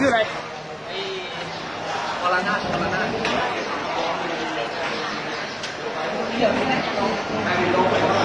ชื่ออะไรไอ้วรนาถวรนาถเดี๋ยวไม่ได้